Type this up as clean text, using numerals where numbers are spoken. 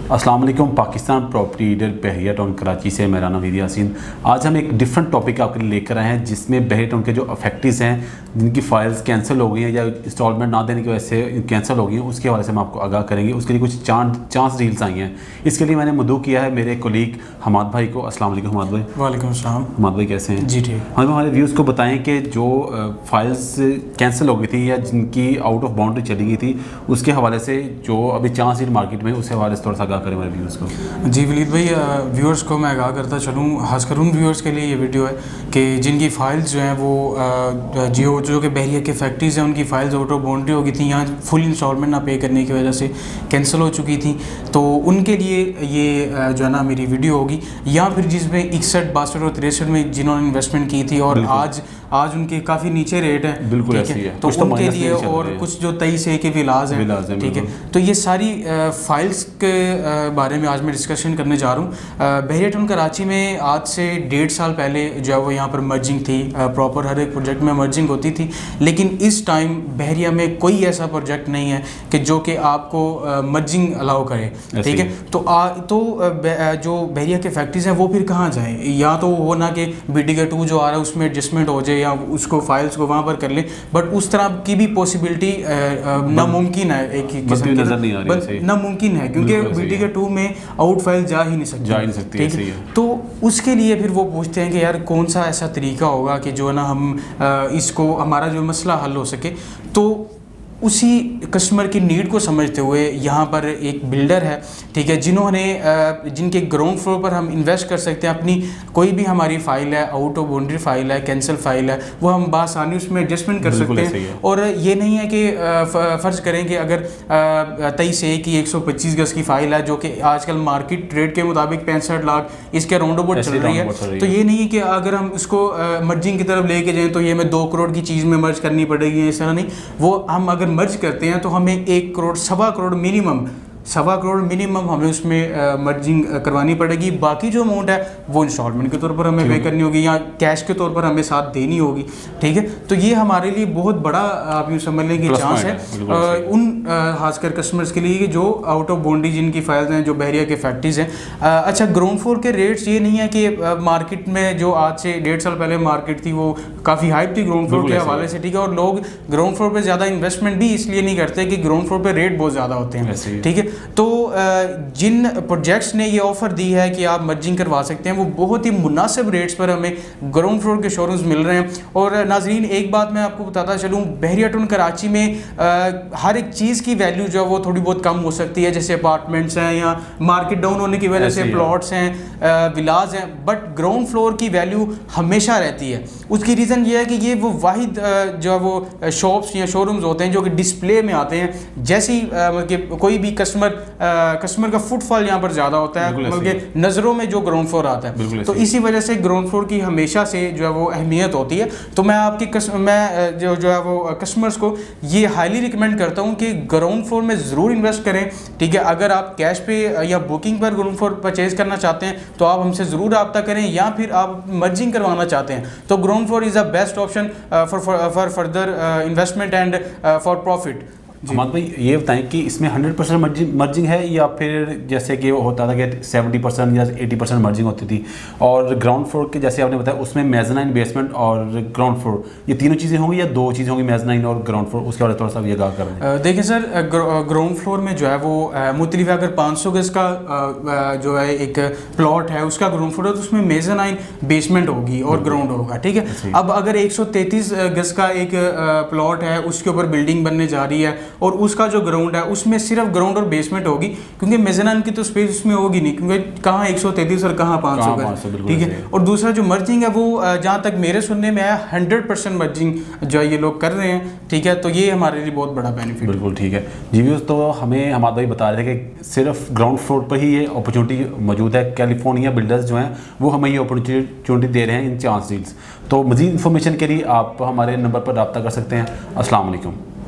अस्सलाम वालेकुम। Pakistan property dealer Bahria Town Karachi से मेरा नाम यासीन। आज हम एक डिफरेंट टॉपिक आपके लिए लेकर आए हैं जिसमें बहरिया टाउन के जो अफेक्टिव्स हैं जिनकी फ़ाइल्स कैंसिल हो गई हैं या इंस्टॉलमेंट ना देने की वजह से कैंसिल हो गई हैं, उसके हवाले से हम आपको आगाह करेंगे। उसके लिए कुछ चांस डील्स आई हैं। इसके लिए मैंने मदऊ किया है मेरे कोलीग हमाद भाई को। अस्सलाम वालेकुम हमाद भाई। वालेकुम अस्सलाम। हमाद भाई कैसे हैं? जी ठीक। हमारे व्यूज़ को बताएं कि जो फाइल्स कैंसिल हो गई थी या जिनकी आउट ऑफ बाउंड्री चली गई थी उसके हवाले से जो अभी चांस डील मार्केट में उसके हवाले से थोड़ा सा आगाह करें हमारे व्यूज़ को। जी वलीद भाई, व्यूअर्स को मैं आगाह करता चलूँ, खासकर उन व्यूअर्स के लिए ये वीडियो है कि जिनकी फ़ाइल्स जो हैं वो जो कि बहरिया के फैक्ट्रीज़ हैं उनकी फ़ाइल्स आउट ऑफ बाउंड्री हो गई थी, यहाँ फुल इंस्टॉलमेंट ना पे करने की वजह से कैंसिल हो चुकी थी। तो उनके लिए ये जो है ना मेरी वीडियो होगी, या फिर जिसमें 61, 62 और 63 में जिन्होंने इन्वेस्टमेंट की थी और आज उनके काफ़ी नीचे रेट हैं, बिल्कुल ठीक है, तो उनके लिए और कुछ जो 23A के विलाज हैं, ठीक है। तो ये सारी फाइल्स के बारे में आज मैं डिस्कशन करने जा रहा हूँ। बहरिया टाउन कराची में आज से 1.5 साल पहले जो है वो यहाँ पर मर्जिंग थी, प्रॉपर हर एक प्रोजेक्ट में मर्जिंग होती थी, लेकिन इस टाइम बहरिया में कोई ऐसा प्रोजेक्ट नहीं है कि जो कि आपको मर्जिंग अलाउ करे, ठीक है। तो जो बहरिया के फैक्ट्रीज हैं वो फिर कहाँ जाएँ, या तो हो ना कि BTK 2 जो आ रहा है उसमें एडजस्टमेंट हो जाए या उसको फाइल्स को वहाँ पर कर लें, बट उस तरह की भी पॉसिबिलिटी नामुमकिन है, एक ही किस्म की नज़र नहीं आ रही, नामुमकिन है, क्योंकि BTK 2 में आउट फाइल जा ही नहीं सकती, ठीक है। तो उसके लिए फिर वो पूछते हैं कि यार कौन सा ऐसा तरीका होगा कि जो ना हम इसको हमारा जो मसला हल हो सके। तो उसी कस्टमर की नीड को समझते हुए यहाँ पर एक बिल्डर है, ठीक है, जिनके ग्राउंड फ्लोर पर हम इन्वेस्ट कर सकते हैं। अपनी कोई भी हमारी फ़ाइल है, आउट ऑफ बाउंड्री फ़ाइल है, कैंसिल फ़ाइल है, वो हम बासानी उसमें एडजस्टमेंट कर सकते हैं। और ये नहीं है कि फ़र्ज़ करें कि अगर 23A की 125 गज़ की फ़ाइल है जो कि आजकल मार्केट रेट के मुताबिक 65 लाख इसके राउंड अबाउट चल रही है, तो ये नहीं है कि अगर हम उसको मर्जिंग की तरफ लेके जाएँ तो ये हमें 2 करोड़ की चीज़ में मर्ज करनी पड़ेगी, इस तरह नहीं। वो हम अगर मर्ज करते हैं तो हमें 1 करोड़, 1.25 करोड़ मिनिमम, 1.25 करोड़ मिनिमम हमें उसमें मर्जिंग करवानी पड़ेगी। बाकी जो अमाउंट है वो इंस्टॉलमेंट के तौर पर हमें पे करनी होगी या कैश के तौर पर हमें साथ देनी होगी, ठीक है। तो ये हमारे लिए बहुत बड़ा आप यूँ समझ लें कि चांस है उन खासकर कस्टमर्स के लिए जो आउट ऑफ बाउंड्री जिनकी फाइल्स हैं, जो बहरिया के फैक्ट्रीज़ हैं। अच्छा, ग्राउंड फ्लोर के रेट्स ये नहीं है कि मार्केट में जो आज से 1.5 साल पहले मार्केट थी वो काफ़ी हाइप थी ग्राउंड फ्लोर के हवाले से, ठीक है। और लोग ग्राउंड फ्लोर पर ज़्यादा इन्वेस्टमेंट भी इसलिए नहीं करते कि ग्राउंड फ्लोर पर रेट बहुत ज़्यादा होते हैं, ठीक है। तो जिन प्रोजेक्ट्स ने ये ऑफ़र दी है कि आप मर्जिंग करवा सकते हैं वो बहुत ही मुनासिब रेट्स पर हमें ग्राउंड फ्लोर के शोरूम्स मिल रहे हैं। और नाजरीन, एक बात मैं आपको बताता चलूँ, बहरिया टाउन कराची में हर एक चीज़ की वैल्यू जो है वो थोड़ी बहुत कम हो सकती है, जैसे अपार्टमेंट्स हैं या मार्केट डाउन होने की वजह से प्लॉट्स हैं, विलाज हैं, बट ग्राउंड फ्लोर की वैल्यू हमेशा रहती है। उसकी रीज़न ये है कि ये वो वाहिद जो है वो शॉप्स या शोरूम्स होते हैं जो कि डिस्प्ले में आते हैं। जैसे ही कोई भी कस्टमर का फुटफॉल यहाँ पर ज़्यादा होता है, बल्कि नज़रों में जो ग्राउंड फ्लोर आता है, तो इसी वजह से ग्राउंड फ्लोर की हमेशा से जो है वो अहमियत होती है। तो मैं जो है वो कस्टमर्स को ये हाईली रिकमेंड करता हूँ कि ग्राउंड फ्लोर में ज़रूर इन्वेस्ट करें, ठीक है। अगर आप कैश पे या बुकिंग पर ग्राउंड फ्लोर परचेज़ करना चाहते हैं तो आप हमसे ज़रूर रब्ता करें, या फिर आप मर्जिंग करवाना चाहते हैं तो ground floor is the best option for further investment and for profit. Hammad भाई, ये बताएं कि इसमें 100% मर्जिंग है या फिर जैसे कि वो होता था कि 70% या 80% मर्जिंग होती थी, और ग्राउंड फ्लोर के जैसे आपने बताया उसमें मेज़नाइन, बेसमेंट और ग्राउंड फ्लोर ये तीनों चीज़ें होंगी या 2 चीज़ें होंगी, मेज़नाइन और ग्राउंड फ्लोर? उसके बारे में थोड़ा सा ये आगाह कर दें। देखिए सर, ग्राउंड फ्लोर में जो है वो मुख्तलिफ, अगर 500 गज़ का जो है एक प्लॉट है उसका ग्राउंड फ्लोर है तो उसमें मेज़नाइन, बेसमेंट होगी और ग्राउंड होगा, ठीक है। अब अगर 133 गज़ का एक प्लॉट है उसके ऊपर बिल्डिंग बनने जा रही है और उसका जो ग्राउंड है उसमें सिर्फ ग्राउंड और बेसमेंट होगी, क्योंकि मेज़नाइन की तो स्पेस उसमें होगी नहीं, क्योंकि कहाँ 133 और कहाँ 500 का, ठीक है। और दूसरा जो मर्जिंग है वो जहाँ तक मेरे सुनने में आया 100% मर्जिंग जो है ये लोग कर रहे हैं, ठीक है। तो ये हमारे लिए बहुत बड़ा बेनिफिट। बिल्कुल ठीक है जी। व्यूज़, तो हमें हमारे भाई बता रहे थे कि सिर्फ ग्राउंड फ्लोर पर ही ये अपॉर्चुनिटी मौजूद है। कैलिफोर्निया बिल्डर्स जो हैं वो हमें ये अपॉर्चुनिटी दे रहे हैं इन चांस डील्स। तो मज़ीद इन्फॉर्मेशन के लिए आप हमारे नंबर पर रब्ता कर सकते हैं। अस्सलाम वालेकुम।